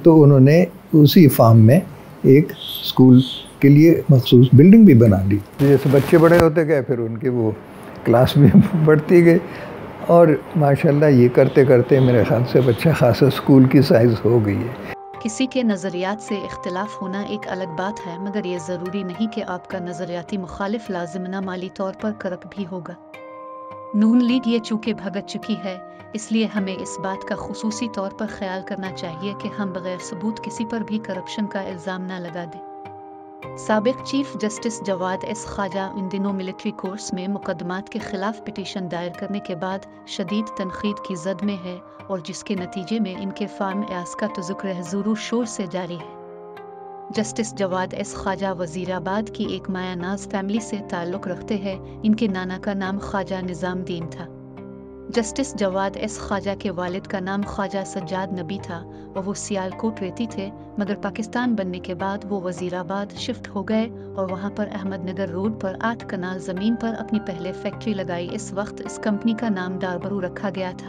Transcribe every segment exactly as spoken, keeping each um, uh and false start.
तो उन्होंने उसी फार्म में एक स्कूल के लिए मखसूस बिल्डिंग भी बना ली। जैसे बच्चे बड़े होते गए फिर उनकी वो क्लास भी बढ़ती गई और माशाल्लाह ये करते करते मेरे ख्याल से बच्चा खासा स्कूल की साइज़ हो गई है। किसी के नज़रियात से इख्तिलाफ होना एक अलग बात है, मगर ये ज़रूरी नहीं कि आपका नज़रियाती मुखालिफ लाजिमना माली तौर पर करप्ट भी होगा। नून लीग ये चूँकि भगत चुकी है, इसलिए हमें इस बात का खुसूसी तौर पर ख्याल करना चाहिए कि हम बगैर सबूत किसी पर भी करप्शन का इल्ज़ाम न लगा दें। साबिक chief justice Jawad S Khawaja इन दिनों मिलिट्री कोर्ट्स में मुकदमात के खिलाफ पिटीशन दायर करने के बाद शदीद तनखीद की जद में है और जिसके नतीजे में इनके फार्म एस का तज़ुक्र ज़ोर शोर से जारी है। जस्टिस जवाद एस ख्वाजा वज़ीराबाद की एक मायानाज फैमिली से ताल्लुक़ रखते हैं। इनके नाना का नाम ख्वाजा निज़ामुद्दीन था। जस्टिस जवाद एस ख्वाजा के वालिद का नाम ख्वाजा सज्जाद नबी था और वो सियालकोट रहती थे, मगर पाकिस्तान बनने के बाद वो वज़ीराबाद शिफ्ट हो गए और वहाँ पर अहमदनगर रोड पर आठ कनाल ज़मीन पर अपनी पहले फैक्ट्री लगाई। इस वक्त इस कंपनी का नाम डारबरू रखा गया था।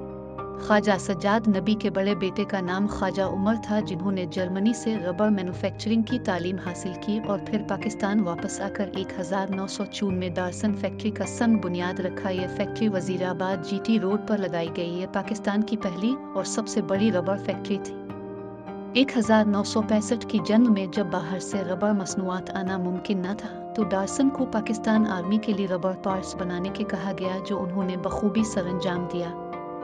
ख्वाजा सज्जाद नबी के बड़े बेटे का नाम ख्वाजा उमर था, जिन्होंने जर्मनी से रबर मैन्युफैक्चरिंग की तालीम हासिल की और फिर पाकिस्तान वापस आकर एक हज़ार नौ सौ चौवन में डार्सन फैक्ट्री का संग बुनियाद रखा। यह फैक्ट्री वज़ीराबाद जीटी रोड पर लगाई गई। ये पाकिस्तान की पहली और सबसे बड़ी रबर फैक्ट्री थी। एक हज़ार नौ सौ पैंसठ की जंग में जब बाहर से रबर मसनूआत आना मुमकिन न था, तो डार्सन को पाकिस्तान आर्मी के लिए रबर पार्ट्स बनाने के कहा गया, जो उन्होंने बखूबी सरअंजाम दिया।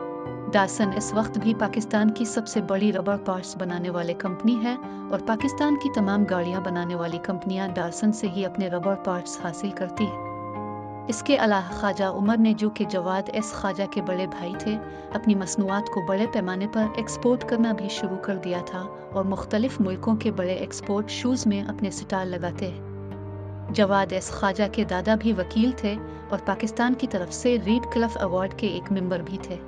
डार्सन इस वक्त भी पाकिस्तान की सबसे बड़ी रबर पार्ट्स बनाने वाले कंपनी है और पाकिस्तान की तमाम गाड़ियां बनाने वाली कंपनियां डार्सन से ही अपने रबर पार्ट्स हासिल करती हैं। इसके अलावा ख्वाजा उमर ने, जो कि जवाद एस ख्वाजा के बड़े भाई थे, अपनी मसनूआत को बड़े पैमाने पर एक्सपोर्ट करना भी शुरू कर दिया था और मुख्तलिफ मुल्कों के बड़े एक्सपोर्ट शूज़ में अपने स्टॉल लगाते हैं। जवाद एस ख्वाजा के दादा भी वकील थे और पाकिस्तान की तरफ से रीड क्लिफ अवार्ड के एक मेंबर भी थे।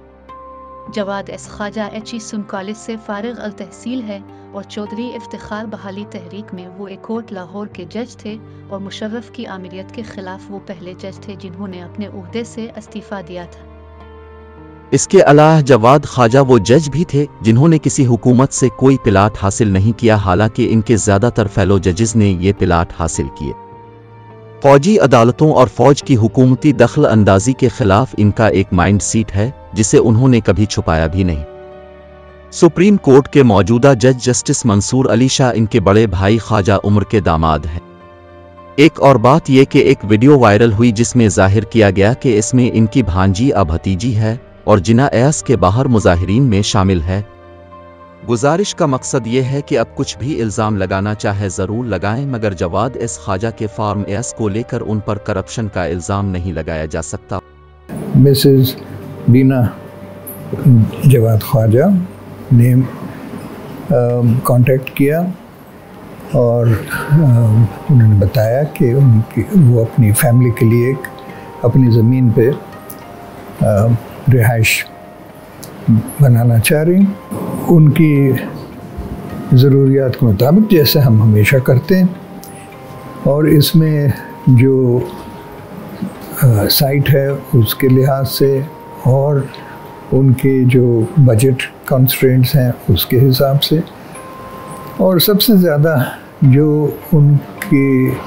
Jawad S Khawaja Aitchison college से फारिग अल तहसील है और चौधरी इफ्तिखार बहाली तहरीक में वो एक कोर्ट लाहौर के जज थे और मुशर्रफ की आमिरियत के खिलाफ वो पहले जज थे जिन्होंने अपने उहदे से इस्तीफा दिया था। इसके अलावा जवाद ख्वाजा वो जज भी थे जिन्होंने किसी हुकूमत से कोई प्लाट हासिल नहीं किया, हालांकि इनके ज़्यादातर फेलो जजेस ने ये प्लाट हासिल किए। फौजी अदालतों और फौज की हुकूमती दखल अंदाजी के खिलाफ इनका एक माइंड सीट है जिसे उन्होंने कभी छुपाया भी नहीं। सुप्रीम कोर्ट के मौजूदा जज जस्टिस मंसूर अली शाह इनके बड़े भाई ख्वाजा उमर के दामाद हैं। एक और बात यह कि एक वीडियो वायरल हुई जिसमें जाहिर किया गया कि इसमें इनकी भांजी या भतीजी है और जिना एस के बाहर मुजाहिरीन में शामिल है। गुजारिश का मकसद ये है कि अब कुछ भी इल्ज़ाम लगाना चाहे ज़रूर लगाएं, मगर जवाद एस ख्वाजा के फार्म एस को लेकर उन पर करप्शन का इल्ज़ाम नहीं लगाया जा सकता। मिसेस बीना जवाद ख्वाजा ने कांटेक्ट किया और उन्होंने बताया कि उनकी वो अपनी फैमिली के लिए एक अपनी ज़मीन पे रिहाइश बनाना चाह रही, उनकी ज़रूरियात के मुताबिक, जैसे हम हमेशा करते हैं। और इसमें जो आ, साइट है उसके लिहाज से और उनके जो बजट कंस्ट्रेंट्स हैं उसके हिसाब से, और सबसे ज़्यादा जो उनकी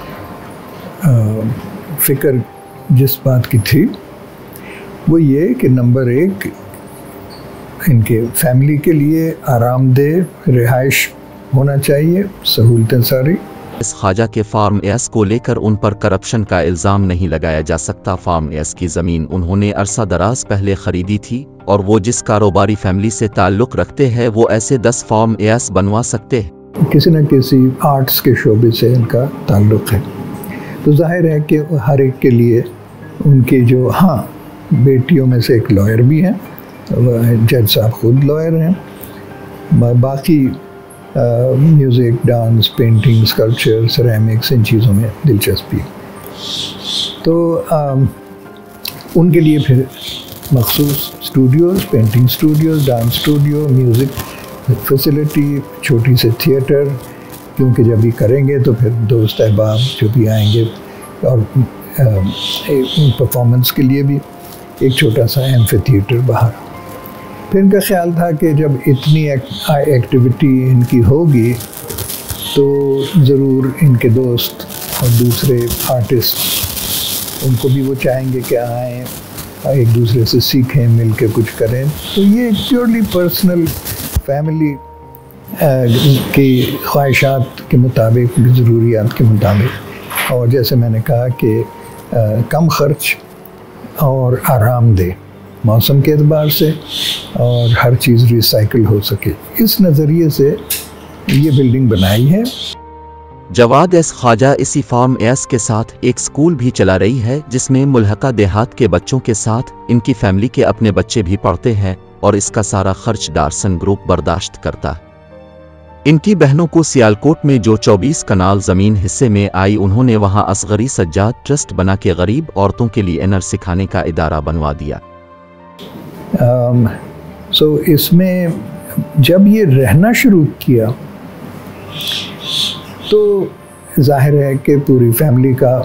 फ़िक्र जिस बात की थी वो ये कि नंबर एक, इनके फैमिली के लिए आरामदेह रिहाइश होना चाहिए, सहूलतें सारी। इस ख्वाजा के फार्म एस को लेकर उन पर करप्शन का इल्ज़ाम नहीं लगाया जा सकता। फार्म एस की ज़मीन उन्होंने अरसा दराज पहले ख़रीदी थी और वो जिस कारोबारी फैमिली से ताल्लुक़ रखते हैं वो ऐसे दस फार्म एस बनवा सकते हैं। किसी न किसी आर्ट्स के शोबे से इनका ताल्लुक़ है, तो जाहिर है कि हर एक के लिए उनकी जो, हाँ, बेटियों में से एक लॉयर भी हैं, जज साहब खुद लॉयर हैं, बाकी music, dance, painting, sculpture, ceramics, इन चीज़ों में दिलचस्पी। तो आ, उनके लिए फिर मखसूस studios, painting studios, dance studio, music facility, छोटी से थिएटर, क्योंकि जब भी करेंगे तो फिर दोस्त अहबाब जो भी आएंगे, और परफॉर्मेंस के लिए भी एक छोटा सा एम्फी थिएटर बाहर। फिर इनका ख्याल था कि जब इतनी एक्टिविटी इनकी होगी तो ज़रूर इनके दोस्त और दूसरे आर्टिस्ट उनको भी वो चाहेंगे कि आएँ, एक दूसरे से सीखें, मिल के कुछ करें। तो ये प्योरली पर्सनल फैमिली की ख्वाहिशात के मुताबिक, ज़रूरियात के मुताबिक, और जैसे मैंने कहा कि आ, कम ख़र्च और आरामदेह मौसम के एतबार से, और हर चीज़ रिसाइकिल हो सके, इस नज़रिए से ये बिल्डिंग बनाई है। जवाद एस ख्वाजा इसी फार्म एस के साथ एक स्कूल भी चला रही है जिसमें मुल्हका देहात के बच्चों के साथ इनकी फैमिली के अपने बच्चे भी पढ़ते हैं और इसका सारा खर्च डार्सन ग्रुप बर्दाश्त करता है। इनकी बहनों को सियालकोट में जो चौबीस कनाल ज़मीन हिस्से में आई, उन्होंने वहां असगरी सज्जाद ट्रस्ट बना के गरीब औरतों के लिए एनर सिखाने का इदारा बनवा दिया। um, so इसमें जब ये रहना शुरू किया तो जाहिर है कि पूरी फैमिली का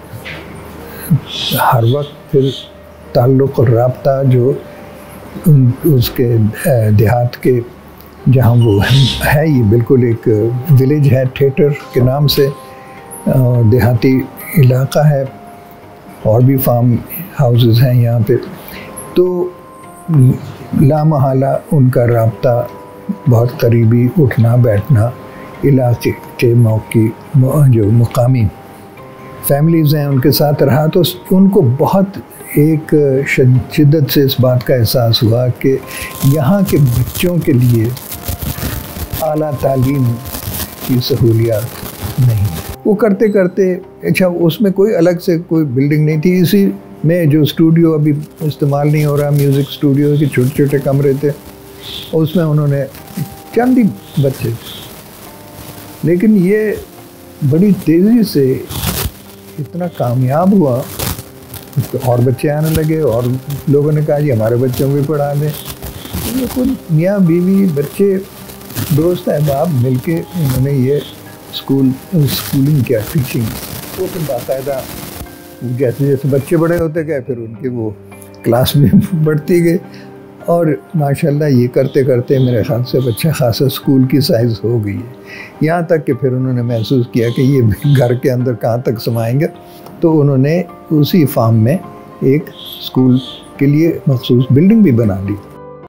हर वक्त फिर ताल्लुक़ और राब्ता जो उन उसके देहात के जहाँ वो है, ये बिल्कुल एक विलेज है थिएटर के नाम से, देहाती इलाका है, और भी फार्म हाउसेस हैं यहाँ पे, तो लामहला उनका राब्ता बहुत करीबी उठना बैठना इलाके के मौकी जो मुकामी फैमिलीज़ हैं उनके साथ रहा, तो उनको बहुत एक शिद्दत से इस बात का एहसास हुआ कि यहाँ के बच्चों के लिए आला तालीम की सहूलियात नहीं। वो करते करते, अच्छा उसमें कोई अलग से कोई बिल्डिंग नहीं थी, इसी में जो स्टूडियो अभी इस्तेमाल नहीं हो रहा, म्यूज़िक स्टूडियो के छोटे छोटे कमरे थे, उसमें उन्होंने चंद ही बच्चे, लेकिन ये बड़ी तेज़ी से इतना कामयाब हुआ, और बच्चे आने लगे, और लोगों ने कहा जी हमारे बच्चों को भी पढ़ा दें। तो ये कोई मियाँ बीवी बच्चे दोस्त अहबाब मिल के उन्होंने ये स्कूल स्कूलिंग किया, टीचिंग। तो फिर बाकायदा जैसे जैसे बच्चे बड़े होते गए फिर उनके वो क्लास में बढ़ती गई, और माशाल्लाह ये करते करते मेरे ख्याल से अच्छा खासा स्कूल की साइज़ हो गई है। यहाँ तक कि फिर उन्होंने महसूस किया कि ये घर के अंदर कहाँ तक समाएंगे, तो उन्होंने उसी फार्म में एक स्कूल के लिए मखसूस बिल्डिंग भी बना ली।